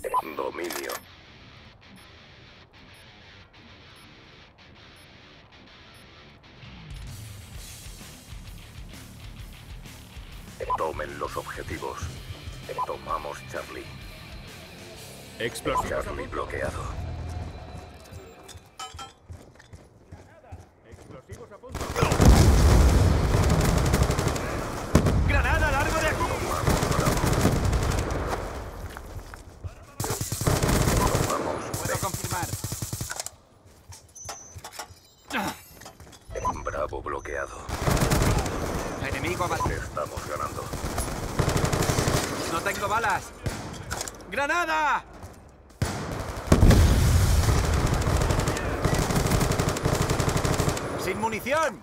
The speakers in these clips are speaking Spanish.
Dominio. Tomen los objetivos. Tomamos Charlie. Explosivos. Charlie bloqueado. Explosivos a punto. ¡Granada, largo de aquí! Tomamos Puedo confirmar. Bravo bloqueado. Enemigo abajo. Estamos ganando. ¡No tengo balas! ¡Granada! ¡Sin munición!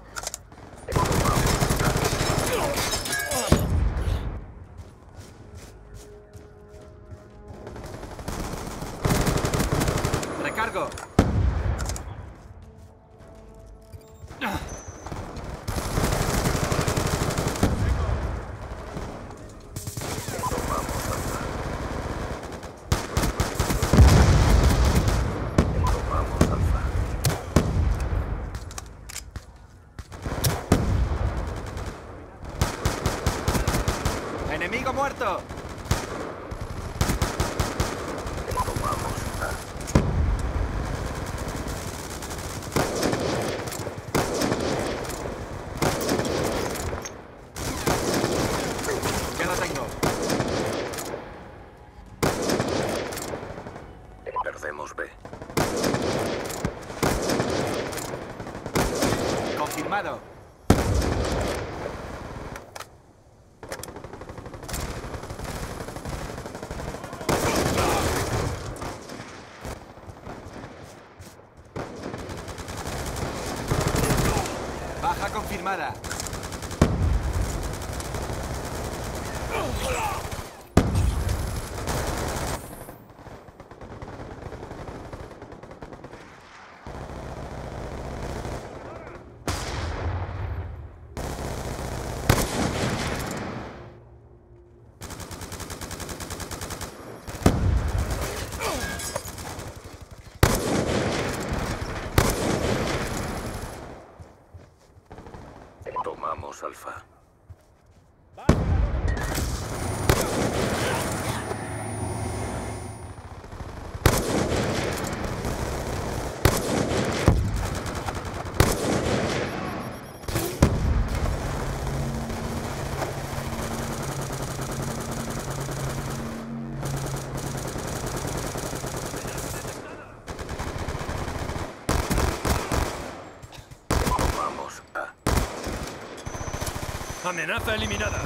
¡Recargo! Tomamos Alfa. ¡Enemigo muerto! Tomamos A. Ya lo tengo. Perdemos B. Confirmado. Baja confirmada. Tomamos Alfa. Tomamos A. Amenaza eliminada.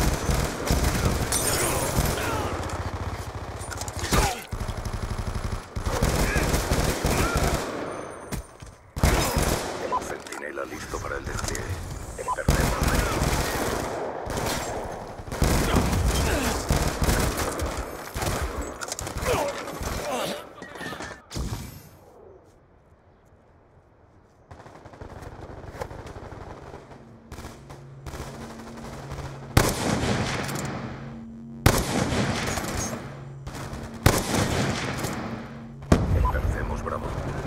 Centinela listo para el despliegue. Perdemos B. Perdemos Bravo.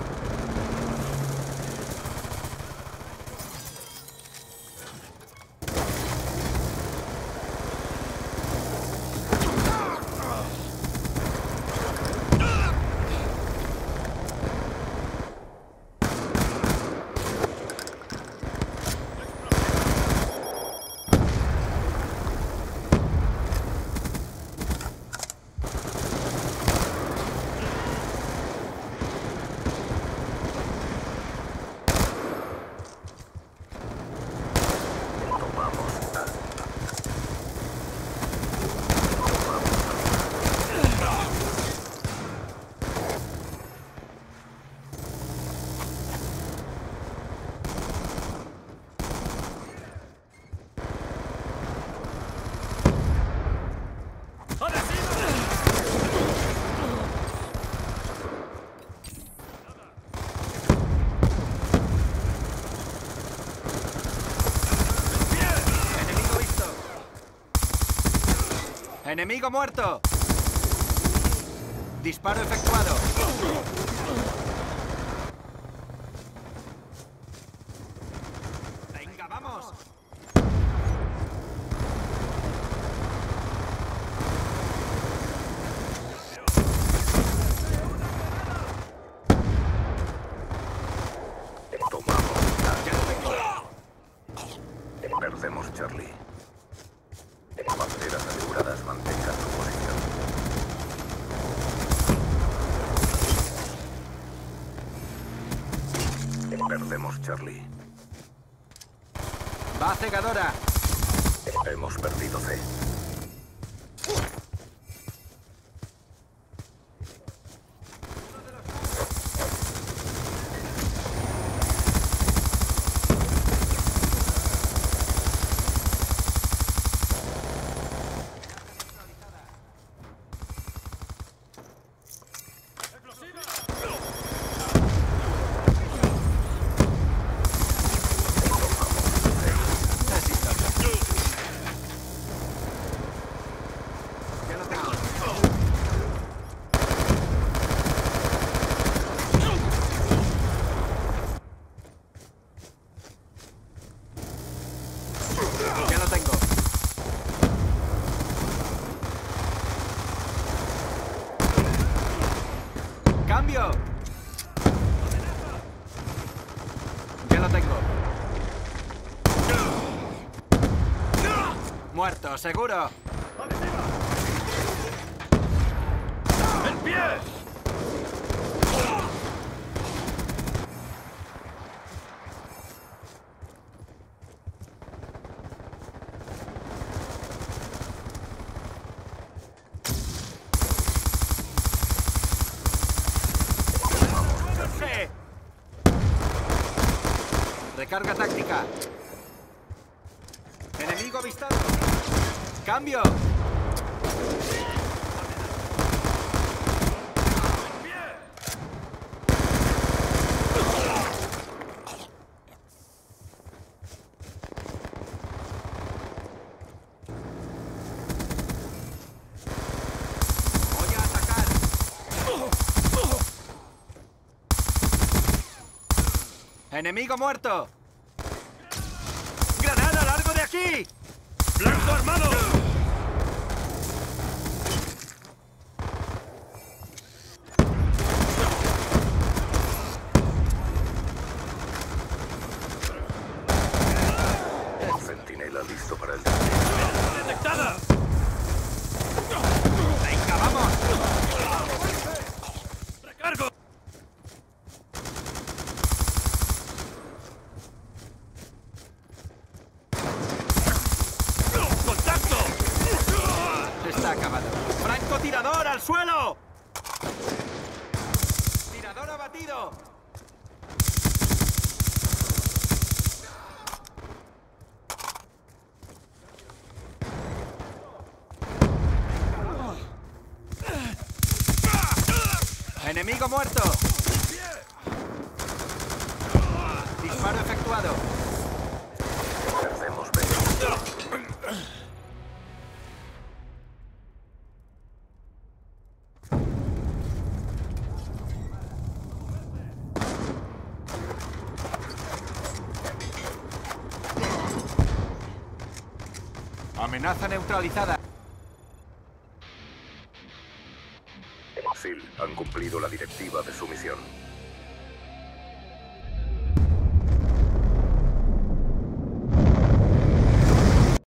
Tomamos A. ¡Enemigo muerto! Disparo efectuado. Venga, vamos. Tomamos. Ya lo tengo. Perdemos Charlie. Banderas aseguradas, mantengan su posición. Perdemos Charlie. Va cegadora. Hemos perdido C. Es historia. Ya lo tengo. Ya lo tengo. ¡Cambio! Ya lo tengo. Muerto, seguro. ¡En pie! ¡Sí! Recarga táctica. Enemigo avistado. ¡Cambio! Voy a atacar. Enemigo muerto. ¡Granada, largo de aquí! ¡Blanco armado! Centinela listo para el despliegue. ¡Detectada! ¡Venga, vamos! ¡Recargo! ¡Contacto! Está acabado. ¡Francotirador al suelo! ¡Tirador abatido! ¡Enemigo muerto! Disparo efectuado. Perdemos B. Amenaza neutralizada. SEAL han cumplido la directiva de su misión.